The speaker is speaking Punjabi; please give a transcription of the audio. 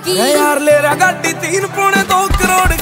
यार ले रहा गाड़ी 3 पौने 2 करोड़